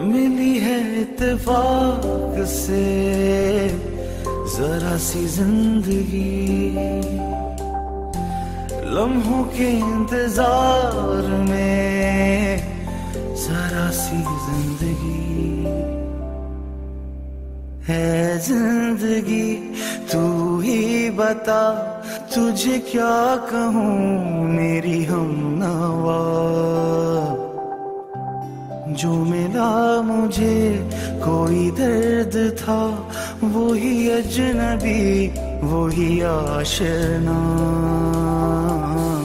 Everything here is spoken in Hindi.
मिली है इत्तेफाक से जरा सी जिंदगी, लम्हों के इंतजार में जरा सी जिंदगी है जिंदगी। तू ही बता तुझे क्या कहूँ मेरी हमनवा, जो मिला मुझे कोई दर्द था वो ही अजनबी वो ही आशना।